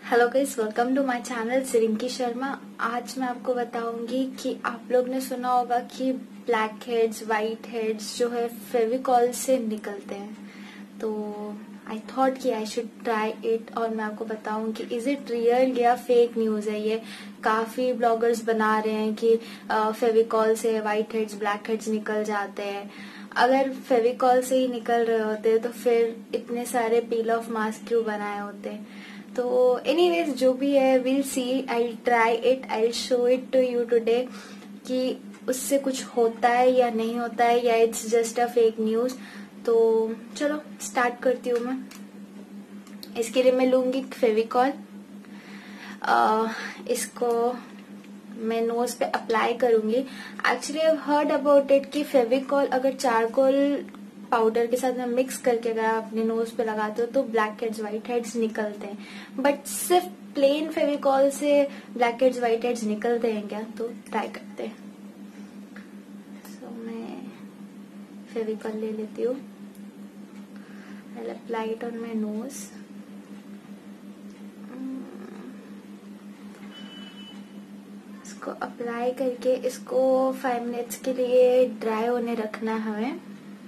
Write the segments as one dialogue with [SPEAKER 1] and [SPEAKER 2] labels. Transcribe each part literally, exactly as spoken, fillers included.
[SPEAKER 1] Hello guys, welcome to my channel Rinki Sharma. आज मैं आपको बताऊंगी कि आप लोग ने सुना होगा कि ब्लैक हेड्स, वाइट हेड्स जो है फेविकॉल से निकलते हैं। तो आई थॉट कि आई शुड ट्राई इट और मैं आपको बताऊं कि इज इट रियल या फेक न्यूज है। ये काफी ब्लॉगर्स बना रहे हैं कि फेविकॉल से वाइट हेड्स, ब्लैक हेड्स निकल जाते हैं। अगर फेविकॉल से ही निकल रहे होते तो फिर इतने सारे पील ऑफ मास्क क्यों बनाए होते। तो एनीवेज जो भी है, will see, I try it, I show it to you today कि उससे कुछ होता है या नहीं होता है, या it's just a fake news. तो चलो स्टार्ट करती हूँ मैं। इसके लिए मैं लूंगी फेविकॉल। इसको मैं नोज पे अप्लाई करूंगी। Actually I heard about it कि फेविकॉल अगर चारकोल पाउडर के साथ में मिक्स करके अगर आप अपने नोज पे लगाते हो तो ब्लैक हेड्स, व्हाइट हेड्स निकलते हैं। बट सिर्फ प्लेन फेविकॉल से ब्लैक हेड्स, व्हाइट हेड्स निकलते हैं क्या? तो ट्राई करते हैं। so, मैं फेविकॉल ले लेती हूँ। I apply it on my nose. इसको अप्लाई करके इसको फाइव मिनट्स के लिए ड्राई होने रखना है हमें।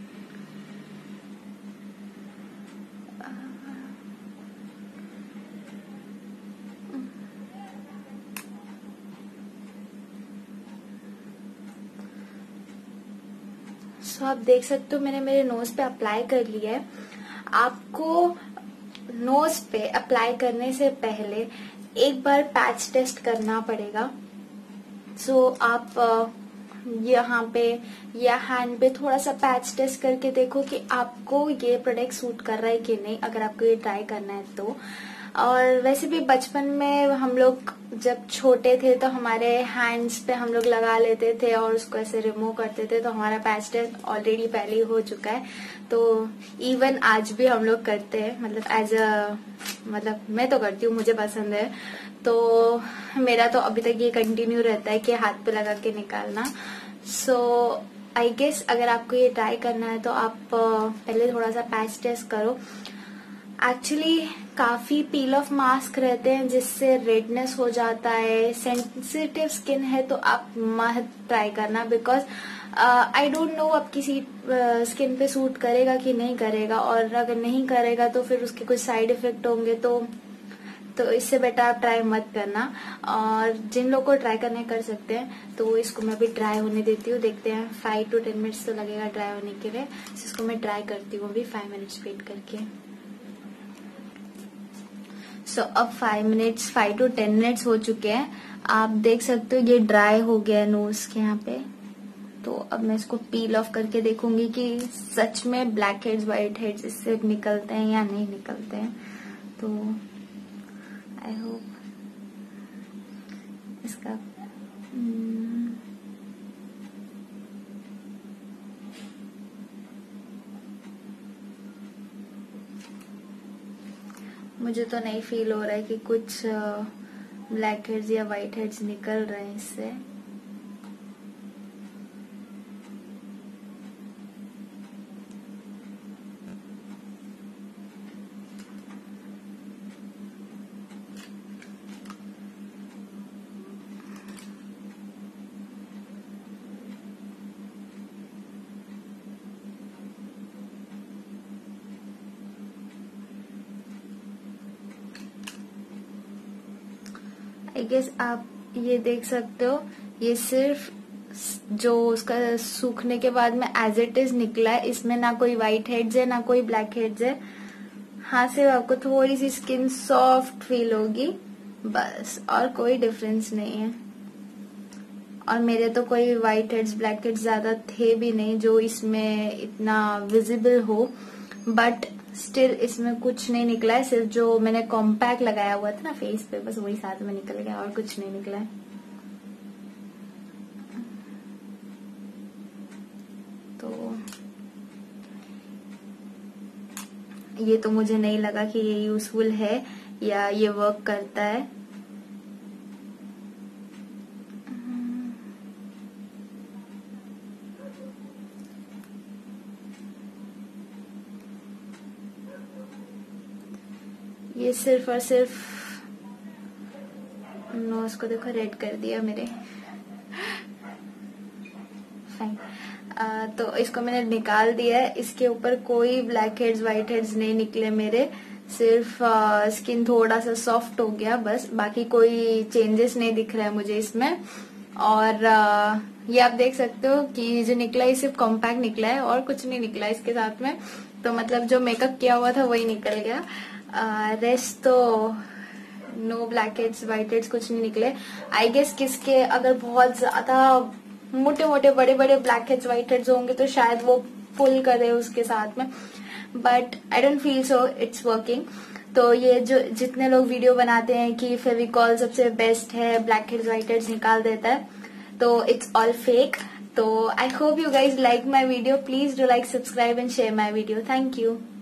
[SPEAKER 1] सो आप देख सकते हो मैंने मेरे नोज पे अप्लाई कर लिया है। आपको नोज पे अप्लाई करने से पहले एक बार पैच टेस्ट करना पड़ेगा। सो so, आप यहाँ पे या हैंड पे थोड़ा सा पैच टेस्ट करके देखो कि आपको ये प्रोडक्ट सूट कर रहा है कि नहीं, अगर आपको ये ट्राई करना है तो। और वैसे भी बचपन में हम लोग जब छोटे थे तो हमारे हैंड्स पे हम लोग लगा लेते थे और उसको ऐसे रिमूव करते थे, तो हमारा पैच टेस्ट ऑलरेडी पहले ही हो चुका है। तो इवन आज भी हम लोग करते हैं, मतलब एज अ मतलब मैं तो करती हूँ, मुझे पसंद है। तो मेरा तो अभी तक ये कंटिन्यू रहता है कि हाथ पे लगा के निकालना। सो आई गेस अगर आपको ये ट्राई करना है तो आप पहले थोड़ा सा पैच टेस्ट करो। एक्चुअली काफी पील ऑफ मास्क रहते हैं जिससे रेडनेस हो जाता है। सेंसिटिव स्किन है तो आप मत ट्राई करना, बिकॉज आई डोंट नो आपकी स्किन पे सूट करेगा कि नहीं करेगा, और अगर नहीं करेगा तो फिर उसके कुछ साइड इफेक्ट होंगे। तो तो इससे बेटर आप ट्राई मत करना। और जिन लोग को ट्राई करने कर सकते हैं तो इसको मैं भी ड्राई होने देती हूँ। देखते हैं, फाइव टू टेन मिनट्स तो लगेगा ड्राई होने के लिए। इसको मैं ट्राई करती हूँ अभी फाइव मिनट्स वेट करके। सो so, अब five minutes five to ten minutes हो चुके हैं। आप देख सकते हो ये ड्राई हो गया है नोज के यहाँ पे। तो अब मैं इसको peel ऑफ करके देखूंगी कि सच में ब्लैक हेड्स, व्हाइट हेड्स इससे निकलते हैं या नहीं निकलते हैं। तो आई होप इसका मुझे तो नहीं फील हो रहा है कि कुछ ब्लैक हेड्स या व्हाइट हेड्स निकल रहे हैं इससे। आई गेस आप ये देख सकते हो, ये सिर्फ जो उसका सूखने के बाद में एज इट इज निकला है। इसमें ना कोई व्हाइट हेड्स है ना कोई ब्लैक हेड्स है। हाँ, सिर्फ आपको थोड़ी सी स्किन सॉफ्ट फील होगी बस, और कोई डिफरेंस नहीं है। और मेरे तो कोई व्हाइट हेड्स, ब्लैक हेड्स ज्यादा थे भी नहीं जो इसमें इतना विजिबल हो। बट स्टिल इसमें कुछ नहीं निकला है। सिर्फ जो मैंने कॉम्पैक्ट लगाया हुआ था ना फेस पे, बस वही साथ में निकल गया और कुछ नहीं निकला है। तो ये तो मुझे नहीं लगा कि ये यूजफुल है या ये वर्क करता है। ये सिर्फ और सिर्फ नोज को देखो रेड कर दिया मेरे। फाइन। uh, तो इसको मैंने निकाल दिया है। इसके ऊपर कोई ब्लैक हेड्स व्हाइट हेड्स नहीं निकले मेरे, सिर्फ स्किन uh, थोड़ा सा सॉफ्ट हो गया बस, बाकी कोई चेंजेस नहीं दिख रहा है मुझे इसमें। और uh, ये आप देख सकते हो कि जो निकला है सिर्फ कॉम्पैक्ट निकला है और कुछ नहीं निकला इसके साथ में। तो मतलब जो मेकअप किया हुआ था वही निकल गया, रेस्ट uh, तो no black heads white heads कुछ नहीं निकले। आई गेस किसके अगर बहुत ज्यादा मोटे मोटे बड़े बड़े ब्लैक हेड्स व्हाइट हेड्स होंगे तो शायद वो पुल करे उसके साथ में, but I don't feel so it's working. तो ये जो जितने लोग वीडियो बनाते हैं कि फेविकॉल सबसे बेस्ट है, ब्लैक हेड्स व्हाइट हेड्स निकाल देता है, तो इट्स ऑल फेक। तो I hope you guys like my video. Please do like, subscribe and share my video. Thank you.